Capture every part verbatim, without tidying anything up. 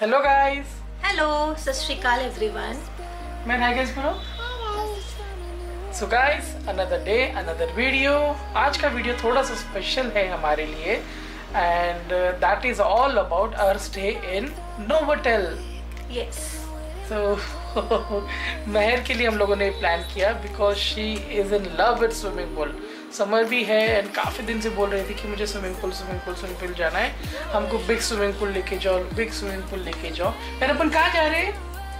Hello guys. Hello, सत श्री अकाल everyone. मैं hi guys bro. So guys, another day another video. आज का वीडियो थोड़ा सा स्पेशल है हमारे लिए and that is all about our stay in Novotel. Yes. So Meher के लिए हम लोगों ने प्लान किया because she is in love with swimming pool. Summer भी है एंड काफ़ी दिन से बोल रही थी कि मुझे swimming pool swimming pool swimming pool जाना है, हमको बिग स्विमिंग पूल लेके जाओ, बिग स्विमिंग पूल लेके जाओ। फिर अपन कहाँ जा रहे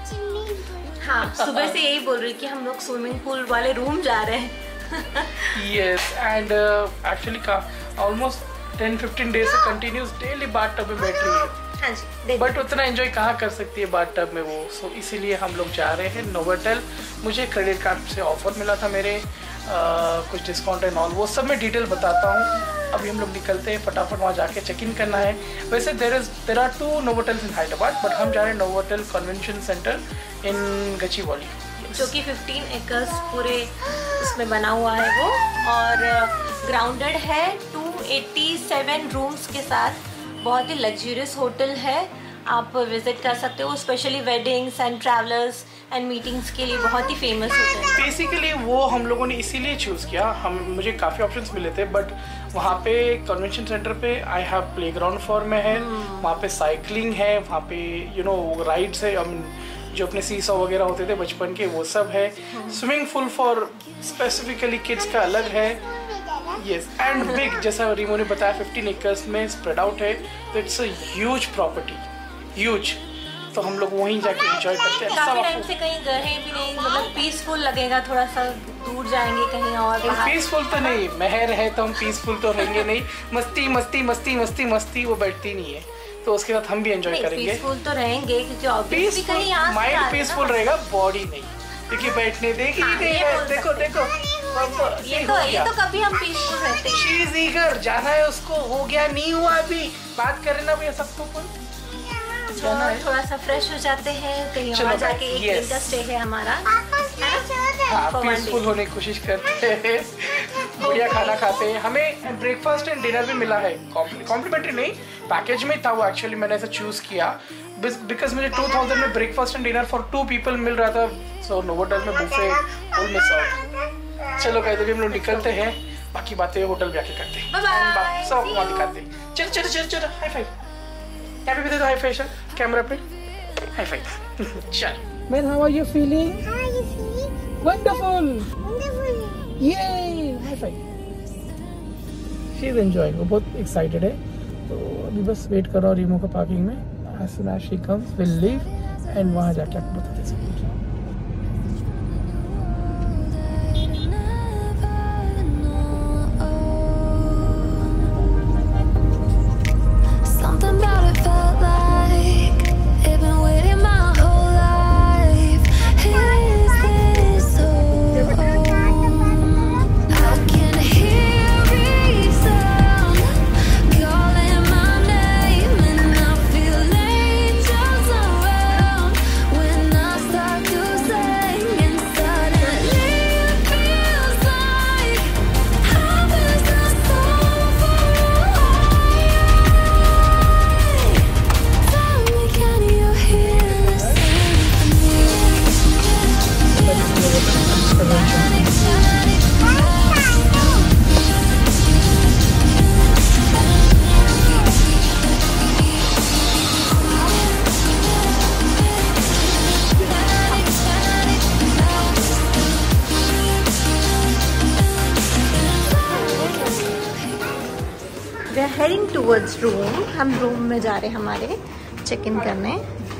हैं? हाँ, सुबह से यही बोल रही कि हम लोग स्विमिंग पूल वाले रूम जा रहे हैं। यस, एंड एक्चुअली का ऑलमोस्ट टेन फिफ्टीन डेज से कंटिन्यूस डेली बाथ टब में बैठ रही है। हाँ जी, बट उतना एंजॉय कहाँ कर सकती है बाथ टब में वो। सो so, इसीलिए हम लोग जा रहे हैं नोवोटेल। मुझे क्रेडिट कार्ड से ऑफर मिला था मेरे, Uh, कुछ डिस्काउंट एंड ऑल, वो सब मैं डिटेल बताता हूँ। अभी हम लोग निकलते हैं, फटाफट वहाँ जाके चेक इन करना है। वैसे there is there are two Novotels in Hyderabad, but हम जा रहे हैं Novotel convention centre in Gachibowli, जो कि पंद्रह एकर्स पूरे उसमें बना हुआ है वो, और ग्राउंडेड है टू एटी सेवन रूम्स के साथ। बहुत ही लग्जरियस होटल है, आप विजिट कर सकते हो। Specially weddings and travellers and meetings के लिए बहुत ही फेमस होटल है। बेसिकली वो हम लोगों ने इसीलिए चूज़ किया। हम मुझे काफ़ी ऑप्शंस मिले थे, बट वहाँ पे कन्वेंशन सेंटर पे I have playground for में है, वहाँ पे साइकिलिंग है, वहाँ पे यू नो राइड्स है, आई मीन जो अपने सीसॉ वगैरह होते थे बचपन के वो सब है। Swimming pool for specifically kids का अलग है। यस, एंड बिग, जैसा रीमो ने बताया फिफ्टीन एकर्स में स्प्रेड आउट है, तो it's a huge property, huge. तो हम लोग वहीं जाके एंजॉय करते हैं। काफी टाइम से कहीं गए भी नहीं, मतलब पीसफुल लगेगा, थोड़ा सा दूर जाएंगे कहीं और। पीसफुल तो नहीं, महर है तो हम पीसफुल तो रहेंगे नहीं। मस्ती मस्ती मस्ती मस्ती मस्ती वो बैठती नहीं है, तो उसके साथ हम भी एंजॉय करेंगे। पीसफुल तो रहेंगे क्योंकि ऑब्वियसली कहीं यहाँ माइंड पीसफुल रहेगा, बॉडी नहीं, क्योंकि बैठने देगी हाँ, नहीं है। देखो देखो ये तो ये तो कभी हम पीसफुल रहते हैं। शी इज ईगर, जाना है उसको, हो गया नहीं हुआ अभी, बात करें ना भैया सबको। जाना है, थोड़ा सा फ्रेश हो जाते हैं, कहीं और जाके एक दिन का स्टे है हमारा, हाँ, पीसफुल होने की कोशिश करते हैं, बढ़िया खाना खाते हैं। हमें ब्रेकफास्ट एंड डिनर भी मिला है, कॉम्प्लीमेंट्री नहीं, पैकेज में था वो। एक्चुअली मैंने ऐसा चूज किया बिकॉज मुझे टू थाउजेंड में breakfast and dinner for two people मिल रहा था। सो नोवोटेल में बुफे फुल मिस आउट। चलो गाइस, अभी हम लोग निकलते हैं, बाकी बातें होटल जाके करते हैं, सब वहाँ दिखाते हैं। चलो चलो चलो चलो, high five happy birthday, high five camera पे, हाई फाइव। चल man, how are you feeling? How are you feeling? Wonderful, Wonderful. ये high five. She is enjoying, वो बहुत एक्साइटेड है। तो अभी बस वेट कर रहा हूँ रीमो का पार्किंग में। As soon as she comes will leave and वहाँ जाके आपको बताते सब कुछ। हेडिंग टूवर्ड्स रूम, हम रूम में जा रहे हैं हमारे चेक इन करने।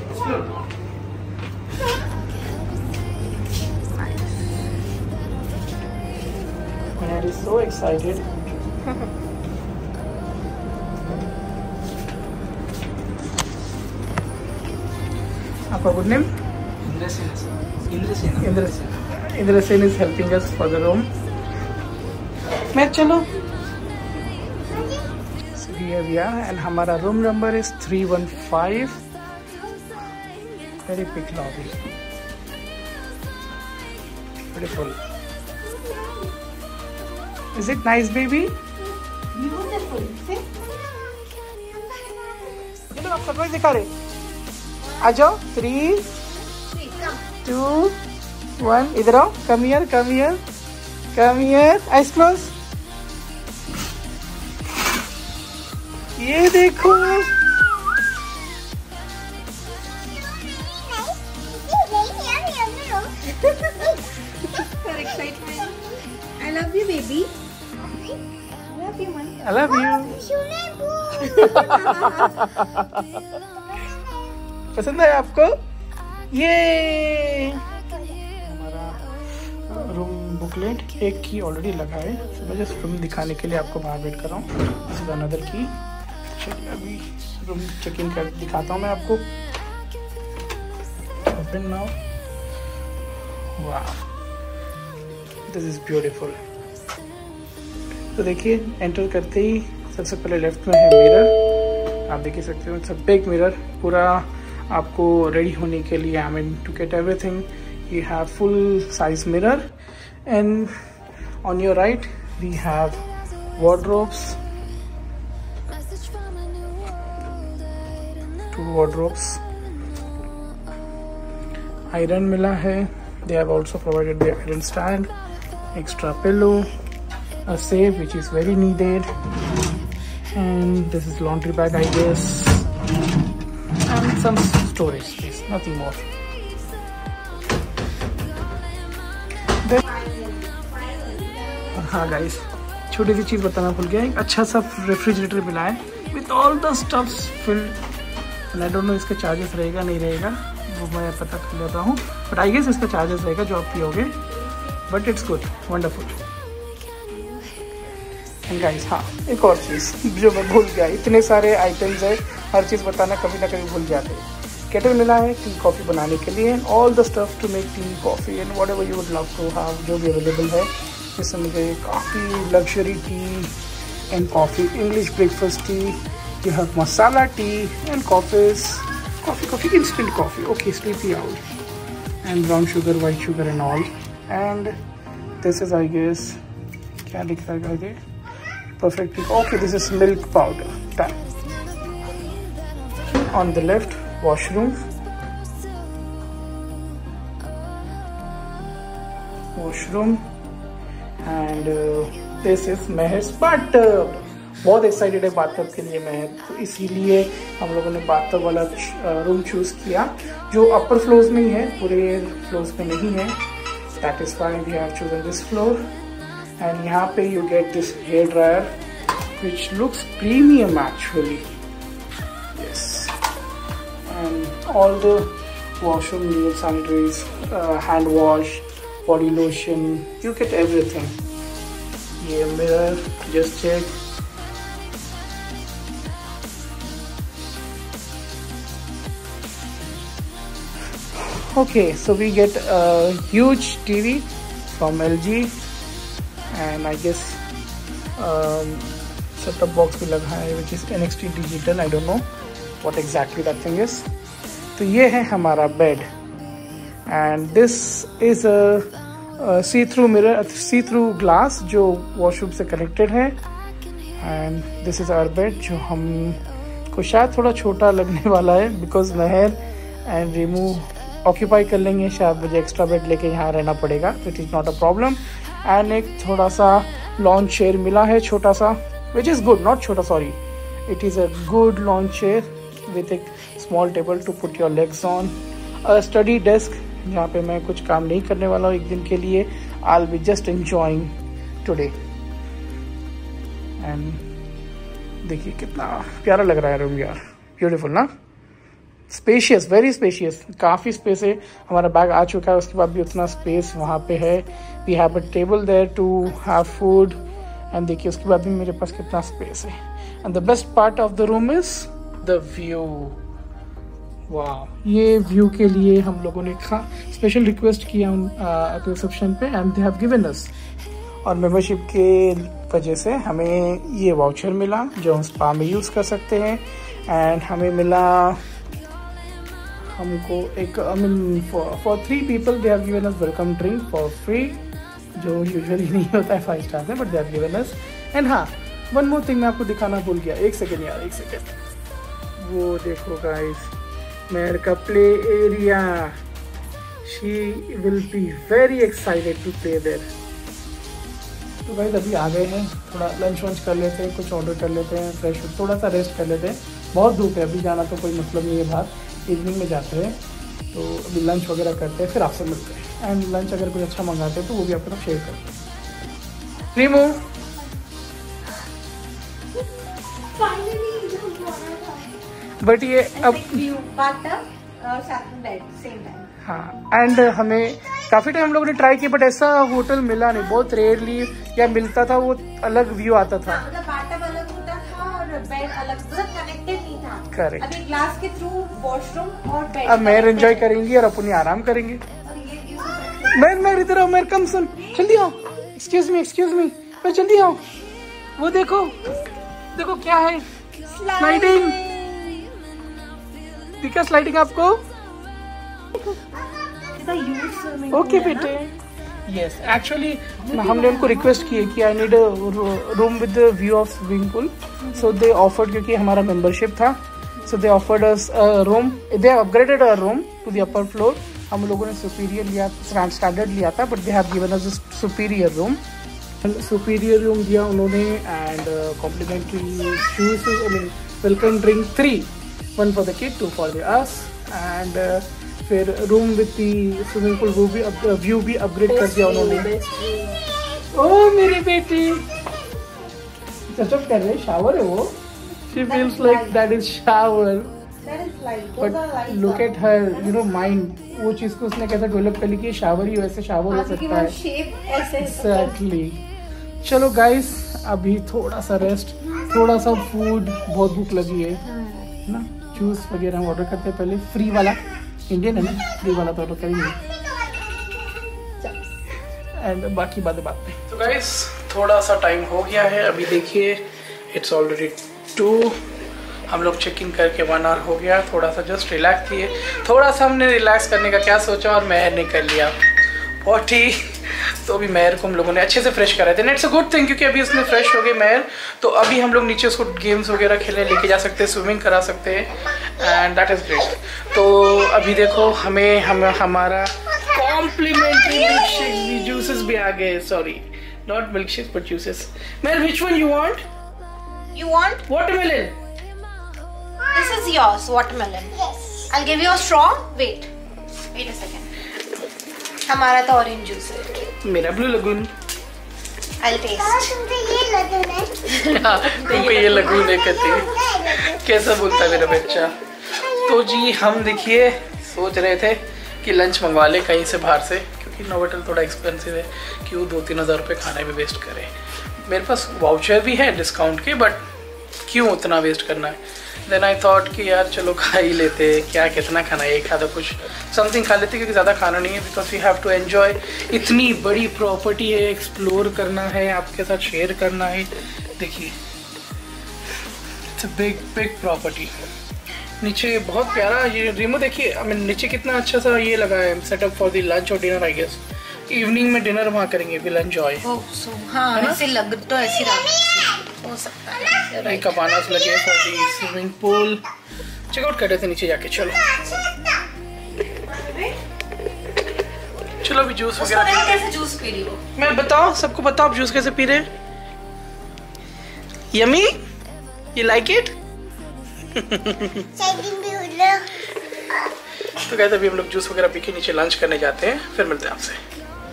I is so excited. आपका good name? Indrasen. Indrasen Indrasen is helping us for the room. मैं चलो। Here we are, and हमारा room number is three one five. Very big lobby. Beautiful. Is it nice, baby? Beautiful. See? चलो आप surprise दिखा रहे। आ जाओ। Three to one, इधर आओ। Come here, come here, come here. Eyes close. ये देखो, I love you, baby. I love you, man. I love you. पसंद है आपको? ये हमारा रूम बुकलेट, एक की ऑलरेडी लगा है। so, मैं जस्ट रूम दिखाने के लिए आपको बाहर वेट कर रहा हूँ। दिस इज अनदर की। चलिए अभी रूम चेक इन कर दिखाता हूँ मैं आपको। Open now. वाह, दिस इज ब्यूटीफुल। तो देखिए, एंटर करते ही सबसे पहले लेफ्ट में है मिरर। आप देख सकते हो, इट्स अ बिग मिरर। पूरा आपको रेडी होने के लिए, I mean to get everything, you have full size mirror. And on your right we have wardrobes, two wardrobes. Iron मिला है। They have also provided the iron stand, extra pillow, a safe which is very needed, and this is laundry bag, I guess, and some storage space, nothing more. Then, हाँ guys, छोटी सी चीज़ बताना भूल गया। एक अच्छा सा रेफ्रिजरेटर मिला है with all the stuffs filled, and I don't know इसके चार्जेस रहेगा नहीं रहेगा, वो मैं पता कर लेता हूँ, बट आई गेस इसका चार्जेस रहेगा जो आप पियोगे, but it's good, wonderful. And guys, हाँ एक और चीज़ जो मैं भूल गया, इतने सारे आइटम्स है, हर चीज़ बताना कभी ना कभी भूल जाते हैं। केटल मिला है टी कॉफ़ी बनाने के लिए, all the stuff to make tea coffee and whatever you would love to have, जो भी अवेलेबल है। इसमें मुझे काफ़ी luxury tea and coffee, English breakfast tea, you have masala tea and coffees, coffee coffee instant coffee, okay, sleepy owl, and brown sugar, white sugar and all. And this is, I guess, kya likh raha hai aage, perfect, okay, this is milk powder. Done. On the left, washroom, washroom, and uh, this is Meher's bathtub. बहुत excited है bathtub के लिए मैं, तो इसीलिए हम लोगों ने बाथटब वाला रूम चूज़ किया, जो अपर फ्लोर्स में ही है, पूरे फ्लोर्स में नहीं है। That is why we have chosen this floor. And यहाँ पे you get this hair dryer which looks premium actually, yes, and all the washroom need sanitaries, hand wash, body lotion, you get everything. ये mirror, just check, okay, so we get a huge T V from L G, and I guess um, set-top box भी लगा है which is N X T digital, I don't know what exactly that thing is. तो ये है हमारा bed, and this is a, a see-through mirror, see-through glass जो washroom से connected है, and this is our bed जो हमको शायद थोड़ा छोटा लगने वाला है because Meher and Rimu occupy कर लेंगे, शायद मुझे एक्स्ट्रा बेड लेके यहाँ रहना पड़ेगा, it is not a problem. And एक थोड़ा सा लॉन चेयर मिला है, छोटा सा, विच इज़ गुड, नॉट छोटा, sorry, it is a good lawn chair with एक small table to put your legs on, a study desk जहाँ पे मैं कुछ काम नहीं करने वाला हूँ एक दिन के लिए, I will be just enjoying today. And देखिए कितना प्यारा लग रहा है रूम यार, ब्यूटीफुल ना, स्पेशियस, वेरी स्पेशियस, काफ़ी स्पेस है। हमारा बैग आ चुका है, उसके बाद भी उतना स्पेस वहाँ पे है। We have a table there to have food, and देखिए उसके बाद भी मेरे पास कितना स्पेस है। And the best part of the room is the view. वाह, ये व्यू के लिए हम लोगों ने स्पेशल रिक्वेस्ट किया रिसेप्शन पे, and they have given us, और मेंबरशिप के वजह से हमें ये वाउचर मिला जो हम स्पा में यूज़ कर सकते हैं। एंड हमें मिला, हमको एक, I mean for three people they have given us welcome drink for free, जो यूजुअली नहीं होता है फाइव स्टार में, but they have given us. And हाँ, वन मोर थिंग मैं आपको दिखाना भूल गया, एक सेकेंड यार, एक सेकेंड, वो देखो गाइस, मेयर का play area, she will be very excited to play there. तो भाई अभी आ गए हैं, थोड़ा लंच वंच कर लेते हैं, कुछ ऑर्डर कर लेते हैं, फ्रेश थोड़ा सा रेस्ट कर लेते हैं। बहुत धूप है, अभी जाना तो कोई मतलब नहीं है बाहर, इवनिंग में जाते हैं। तो अभी लंच वगैरह करते हैं, फिर आपसे मिलते हैं। एंड लंच अगर कुछ अच्छा मंगाते हैं तो वो भी आपके साथ शेयर करते हैं। रीमू बट ये अब हाँ, एंड हमें काफ़ी टाइम हम लोगों ने ट्राई किया बट ऐसा होटल मिला नहीं, बहुत रेयरली या मिलता था, वो अलग व्यू आता था। मतलब बाथटब अलग होता था और बेड अलग, मतलब कनेक्टेड नहीं था। करेक्ट। अभी ग्लास के थ्रू वॉशरूम और बेड। अब मैं एंजॉय करेंगी और अपनी आराम करेंगे। मैं मैं इधर आओ, मैं कम सुन, जल्दी आओ। एक्सक्यूज मी एक्सक्यूज मी मैं जल्दी आओ। वो देखो देखो क्या है, स्लाइडिंग। दिखा स्लाइडिंग आपको? ओके बेटे। यस, एक्चुअली हमने उनको रिक्वेस्ट की है कि I need room with view of swimming pool, so they offered, क्योंकि हमारा मेंबरशिप था, so they offered us room, they upgraded our room to the upper floor. हम लोगों ने सुपीरियर लिया, स्टैंडर्ड लिया था, but they have given us superior room. Superior room दिया उन्होंने, and complimentary shoes, I mean welcome drink three, one for the kid, two for the us, and फिर room with the swimming pool, वो भी view भी upgrade कर दिया उन्होंने। ओ मेरी बेटी टचअप कर रहे, शावर है वो, she feels like that is shower, but look at her, you know mind, वो चीज को उसने कैसे डेवलप कर ली कि शावर ही वैसे शावर हो सकता है। एग्जैक्टली। चलो गाइस, अभी थोड़ा सा रेस्ट, थोड़ा सा फूड, बहुत भूख लगी है ना, जूस वगैरह हम ऑर्डर करते हैं पहले, फ्री वाला, इंडियन है ना, फ्री वाला तो ऑर्डर करेंगे, एंड बाकी बातें बात में। तो गाइस थोड़ा सा टाइम हो गया है, अभी देखिए इट्स ऑलरेडी टू, हम लोग चेक इन करके वन आवर हो गया, थोड़ा सा जस्ट रिलैक्स किए, थोड़ा सा हमने रिलैक्स करने का क्या सोचा और मेहर ने कर लिया बहुत ही। तो अभी मेहर को हम लोगों ने अच्छे से फ्रेश कराए थे, इट्स अ गुड थिंग, क्योंकि अभी उसने फ्रेश हो गए मेहर, तो अभी हम लोग नीचे उसको गेम्स वगैरह खेलने लेके जा सकते हैं, स्विमिंग करा सकते हैं, एंड दैट इज़ ग्रेट। तो अभी देखो हमें हम हमारा कॉम्प्लीमेंट्री मिल्क शेक, जूसेस भी आ गए, sorry not milk shake but juices. Meher, which one you want? You want? Watermelon. This is yours, watermelon. Yes. I'll give you a straw. Wait. Wait a second. हमारा तो orange juice है। मेरा blue lagoon. I'll taste. तुमको ये lagoon है? हाँ, तुमको ये लगून है कहती। कैसा बोलता है मेरा बच्चा। तो जी हम देखिए सोच रहे थे कि लंच मंगवा ले कहीं से बाहर से, क्योंकि नोवोटेल थोड़ा एक्सपेंसिव है, क्यों दो तीन हज़ार रुपये खाने में वेस्ट करें। मेरे पास वाउचर भी है डिस्काउंट के, बट क्यों उतना वेस्ट करना है। देन आई थॉट कि यार चलो खा ही लेते, क्या कितना खाना है, एक आधा कुछ समथिंग खा लेते, क्योंकि ज़्यादा खाना नहीं है, because we have to enjoy. इतनी बड़ी प्रॉपर्टी है, एक्सप्लोर करना है, आपके साथ शेयर करना है। देखिए it's a big big property. नीचे बहुत प्यारा ये रिमो देखिए, आई मीन नीचे कितना अच्छा सा ये लगा है सेटअप फॉर द लंच और डिनर। आई गेस इवनिंग में डिनर वहाँ करेंगे, विल एंजॉय। हाँ, ऐसे लग तो ऐसी हो सकता है। एक कपानास लगे for the swimming pool. Checkout कर रहे थे नीचे जाके। चलो चलो अभी जूस वगैरह। कैसे जूस पी रही हो? मैं बताओ, सबको बताओ आप जूस कैसे पी रहे? Yummy, you like it? तो कहते अभी हम लोग जूस वगैरह पी के नीचे लंच करने जाते हैं, फिर मिलते हैं आपसे।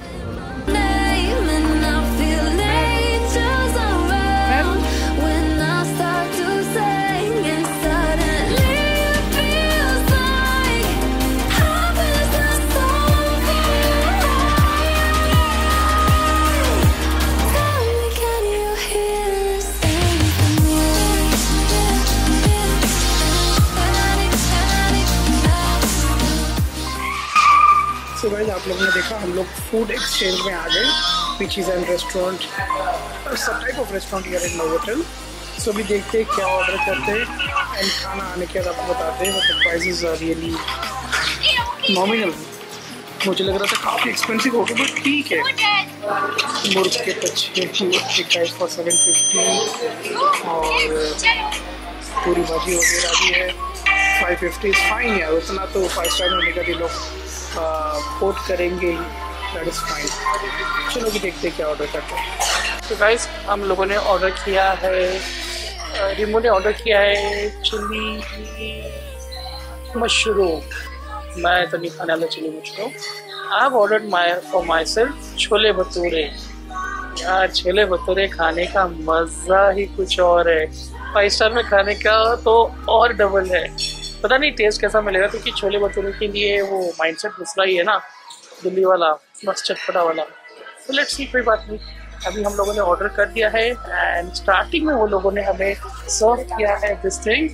So guys, आप लोगों ने देखा हम लोग फूड एक्सचेंज में आ गए, पीचीज एंड रेस्टोरेंट, सब type of restaurant here in Novotel. So अभी देखते हैं क्या ऑर्डर करते हैं, एंड खाना आने के बाद आपको बताते हैं। मतलब प्राइसेस आर रियली नॉमिनल। मुझे लग रहा था काफ़ी एक्सपेंसिव होगा, बट ठीक है। मुर्ग के पच्चे प्राइस फॉर सेवन फिफ्टी, और पूरी भाजी वगैरह भी है। फाइव फिफ्टी इज़ फाइन यार, उतना तो फाइव स्टार होने का भी लोग कोट करेंगे ही, दैट इज़ फाइन। चलो कि देखते क्या ऑर्डर करते हैं। तो गाइस हम लोगों ने ऑर्डर किया है, रिमो ने ऑर्डर किया है चिली मशरूम। मैं तो नहीं खाने वाला chilli mushroom. I have ordered my for myself chole bhature. यार छोले भटूरे खाने का मज़ा ही कुछ और है, फाइव स्टार में खाने का तो और डबल है। पता नहीं टेस्ट कैसा मिलेगा, क्योंकि छोले भटूरे के लिए वो माइंडसेट दूसरा ही है ना, दिल्ली वाला बस चटपटा वाला। तो लेट्स सी, कोई बात नहीं। अभी हम लोगों ने ऑर्डर कर दिया है एंड स्टार्टिंग में वो लोगों ने हमें सर्व किया है this thing,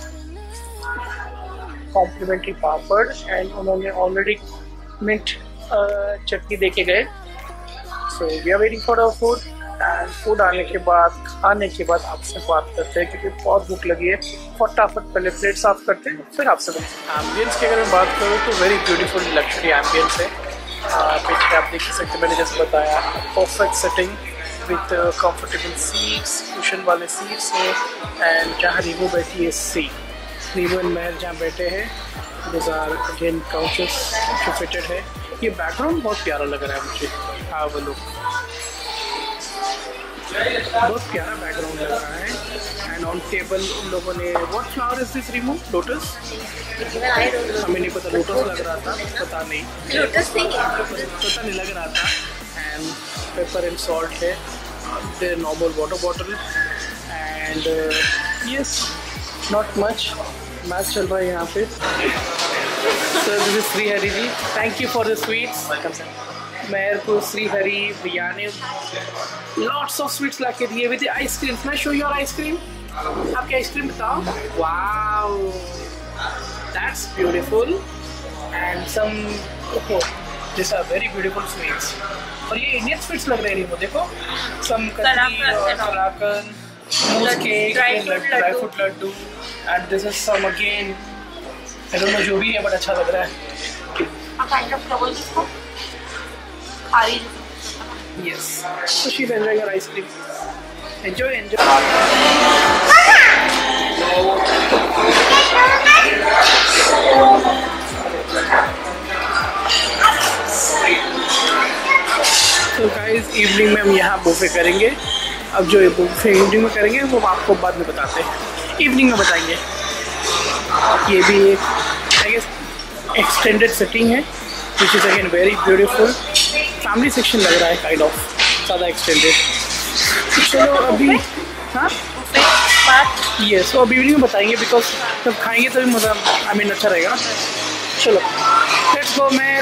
complimentary papad, and उन्होंने ऑलरेडी मिंट चटनी दे के गए। So we are waiting for our food, and food आने के बाद, खाने के बाद आपसे बात करते हैं, क्योंकि बहुत भूख लगी है। फटाफट पहले प्लेट साफ करते हैं, फिर आपसे बात। एम्बियंस की अगर मैं बात करूँ तो वेरी ब्यूटीफुल लग्जरी एम्बियंस है। पीछे आप देख सकते, मैंने जैसे बताया, perfect setting with comfortable seats, cushion वाले सीट्स है। एंड जहाँ रीवो बैठी है सी, रीवो एंड महर जहाँ बैठे हैं, दिस आर अगेन काउचेस जो फिटेड है। ये बैकग्राउंड बहुत प्यारा लग रहा है मुझे। हाँ वो लोग बहुत प्यारा बैकग्राउंड लग रहा है। एंड ऑन टेबल उन लोगों ने, व्हाट फ्लावर इज दिस रीमो? लोटस? हमें नहीं पता, लोटस लग रहा था, पता नहीं, लोटस नहीं पता नहीं लग रहा था। एंड पेपर एंड सॉल्ट है, there normal water bottle, and yes not much. Match चल रहा है यहाँ पे। Sir this is Shri Hari ji, thank you for the sweets. Welcome sir. मेरे को श्री हरी भैया ने लॉट्स ऑफ स्वीट्स ला के दिए विद आइसक्रीम। मैं शो योर आइसक्रीम, आपकी आइसक्रीम बताओ। Wow that's beautiful, and some this are very beautiful sweets. और ये इंडियन स्वीट्स लग रहे हैं, वो देखो, सम कतरी और कलाकंद, mousse cake, dry fruit laddu, and this is some again I don't know जो भी है, बट अच्छा लग रहा है। आप काइंड ऑफ क्या बोलते हैं इसको? Yes, so she's enjoying her ice cream. Enjoy, enjoy. So guys, evening में हम यहाँ बुफे करेंगे। अब जो बुफे इवनिंग में करेंगे वो आपको बाद में बताते हैं, इवनिंग में बताएंगे। ये भी एक आई गेस एक्सटेंडेड सेटिंग है, which is again very beautiful. Family section लग रहा है, काइंड ऑफ ज़्यादा एक्सटेंडेड। चलो अभी, हाँ ये सो अभी इवनिंग में बताएंगे, बिकॉज जब खाएंगे तभी मज़ा, आई मीन अच्छा रहेगा। चलो लेट्स गो। मैं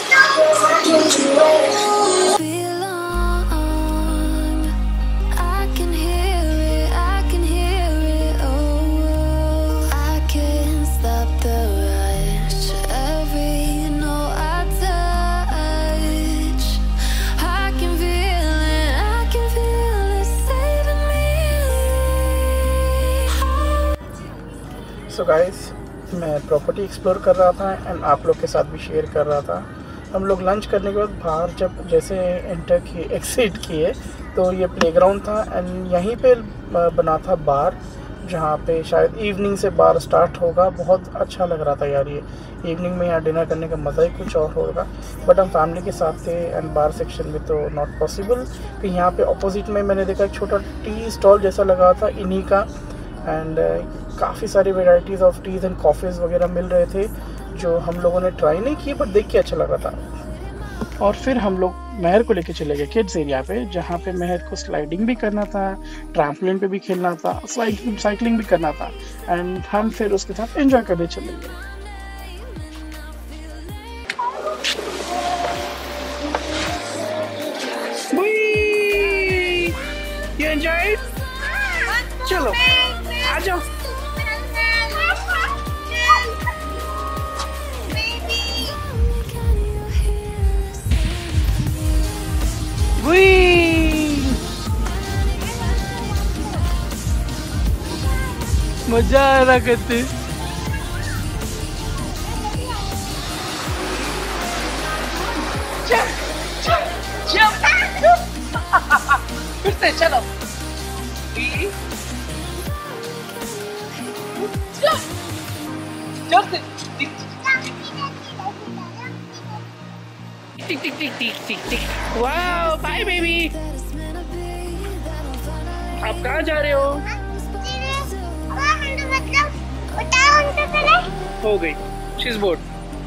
सो गाइस, मैं प्रॉपर्टी एक्सप्लोर कर रहा था एंड आप लोग के साथ भी शेयर कर रहा था। हम लोग लंच करने के बाद बाहर जब जैसे एंटर किए, एक्सिट किए, तो ये प्लेग्राउंड था एंड यहीं पे बना था बार, जहाँ पे शायद इवनिंग से बार स्टार्ट होगा। बहुत अच्छा लग रहा था यार, ये इवनिंग में यहाँ डिनर करने का मज़ा ही कुछ और होगा। बट हम फैमिली के साथ थे एंड बार सेक्शन में तो नॉट पॉसिबल। कि यहाँ पे अपोजिट में मैंने देखा एक छोटा टी स्टॉल जैसा लगा था इन्हीं का, एंड uh, काफ़ी सारी varieties of teas and coffees वगैरह मिल रहे थे, जो हम लोगों ने ट्राई नहीं किए, बट देख के अच्छा लगा था। और फिर हम लोग महर को लेके चले गए किड्स एरिया पे, जहाँ पे महर को स्लाइडिंग भी करना था, ट्रैम्पोलिन पे भी खेलना था, साइकिलिंग साइकिलिंग भी करना था, एंड हम फिर उसके साथ एंजॉय करने चले गए। You enjoyed? चलो आ जाओ। मजा आ रहा करते। फिर से चलो। look. Tick tick tick tick tick tick. Wow, bye baby. आप कहाँ जा रहे हो? हो गई. She's bored.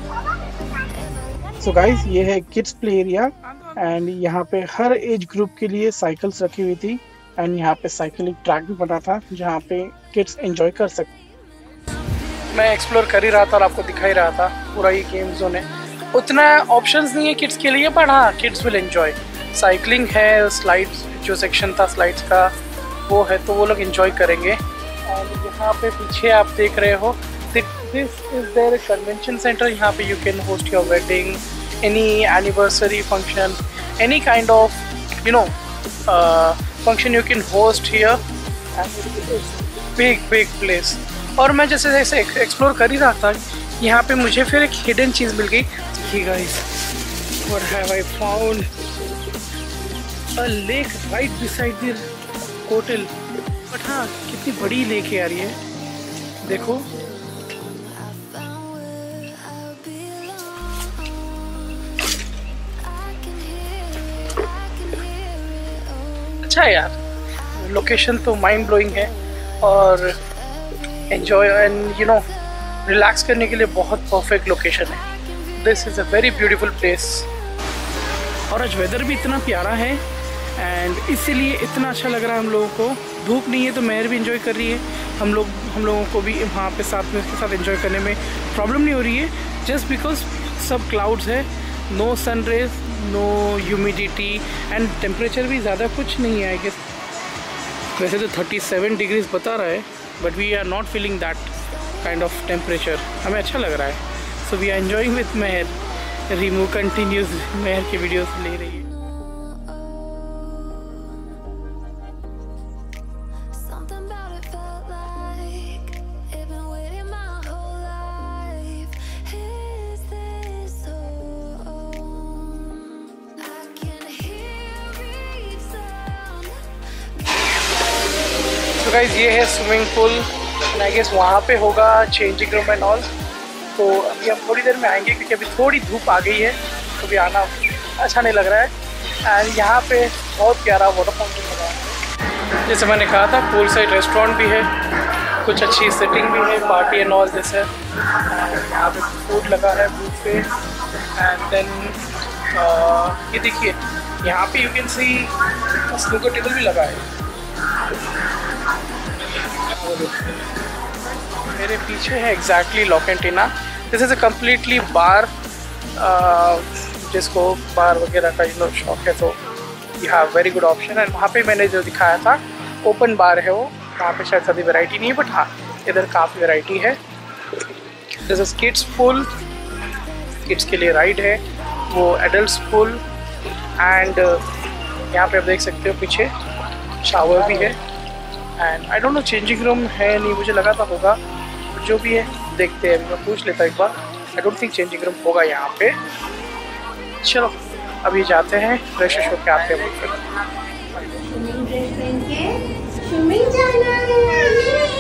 So guys, ये है kids play area and यहाँ पे हर एज ग्रुप के लिए साइकिल्स रखी हुई थी एंड यहाँ पे साइकिलिंग ट्रैक भी बना था जहाँ पे किड्स एंजॉय कर सकते. मैं एक्सप्लोर कर ही रहा था और आपको दिखा ही रहा था पूरा ये गेम जोन है. उतना ऑप्शंस नहीं है किड्स के लिए पर हाँ किड्स विल एंजॉय. साइकिलिंग है, स्लाइड्स जो सेक्शन था स्लाइड्स का वो है तो वो लोग एंजॉय करेंगे. और यहाँ पे पीछे आप देख रहे हो this is their convention centre. यहाँ पे you can host your wedding, any anniversary function, any kind of you know uh, function you can host here. And it is big big place. और मैं जैसे जैसे एक्सप्लोर कर ही रहा था यहाँ पे मुझे फिर एक हिडन चीज़ मिल गई. देखिए guys, what have I found? A lake right beside the hotel. But हाँ कितनी बड़ी लेक है यार ये, देखो. अच्छा है यार, लोकेशन तो माइंड ब्लोइंग है और enjoy and you know relax करने के लिए बहुत परफेक्ट लोकेशन है. This is a very beautiful place. और आज वेदर भी इतना प्यारा है एंड इसीलिए इतना अच्छा लग रहा है हम लोगों को. धूप नहीं है तो मेहर भी एंजॉय कर रही है. हम लोग हम लोगों को भी वहाँ पे साथ में उसके साथ एंजॉय करने में प्रॉब्लम नहीं हो रही है जस्ट बिकॉज सब क्लाउड्स है, no sun rays, no humidity and temperature भी ज़्यादा कुछ नहीं है. आई गेस वैसे तो थर्टी सेवन डिग्रीज बता रहा है but we are not feeling that kind of temperature. हमें अच्छा लग रहा है. So we are enjoying with Mehar. रीमू कंटिन्यूस मेहर की वीडियोस ले रही है. तो गाइस ये है swimming pool and I guess वहाँ पे होगा चेंजिंग रूम एंड ऑल. तो अभी हम थोड़ी देर में आएंगे क्योंकि अभी थोड़ी धूप आ गई है तो अभी आना अच्छा नहीं लग रहा है. एंड यहाँ पे बहुत प्यारा वाटर फाउंटेन लगा है. जैसे मैंने कहा था पूल साइड रेस्टोरेंट भी है, कुछ अच्छी सेटिंग भी है, पार्टी एंड ऑल जैसे. यहाँ पे फूड लगा है बुफे एंड देन ये देखिए यहाँ पे you can see snooker table भी लगा है. मेरे पीछे है एग्जैक्टली लॉक एंड टीना. This is a completely bar, जिसको बार वगैरह का यू नो शौक है तो you have very good option. And वहाँ पे मैंने जो दिखाया था ओपन बार है वो, वहाँ पे शायद ज़्यादा वैरायटी नहीं है बट हाँ इधर काफ़ी वैरायटी है. This is kids pool, kids के लिए राइड है, वो एडल्ट्स पूल एंड यहाँ पे आप देख सकते हो पीछे शावर भी है. And I don't know changing room है नहीं, मुझे लगा था होगा, जो भी है देखते हैं. मैं पूछ लेता एक बार. I don't think changing room होगा यहाँ पे. चलो अभी जाते हैं, फ्रेश हो के आते हैं. स्विमिंग जाना है.